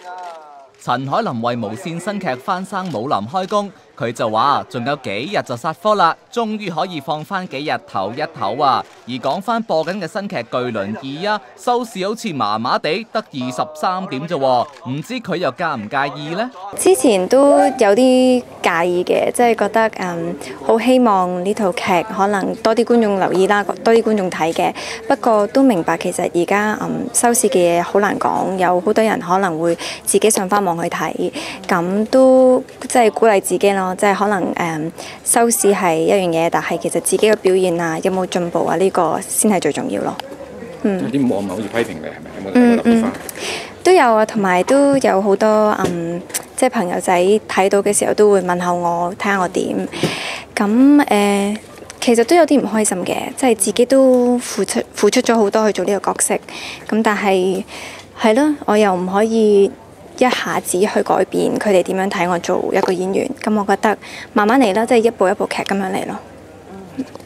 陳凱琳為無線新劇《翻生武林》開工，佢就話仲有幾日就殺科啦，終於可以放翻幾日唞一唞啊！而講翻播緊嘅新劇《巨輪2》啊，收視好似麻麻地，得23點啫，唔知佢又介唔介意呢？ 之前都有啲介意嘅，即係覺得好希望呢套劇可能多啲觀眾留意啦，多啲觀眾睇嘅。不過都明白其實而家收視嘅嘢好難講，有好多人可能會自己上翻網去睇，咁都即係鼓勵自己咯，即係可能收視係一樣嘢，但係其實自己嘅表現啊有冇進步啊呢個先係最重要咯。 有啲網民好似批評你係咪？有冇留意翻？ 都有啊，同埋都有好多即係朋友仔睇到嘅時候都會問候我，睇下我點。咁其實都有啲唔開心嘅，即係自己都付出咗好多去做呢個角色。咁但係係咯，我又唔可以一下子去改變佢哋點樣睇我做一個演員。咁我覺得慢慢嚟啦，即係一步一步劇咁樣嚟咯。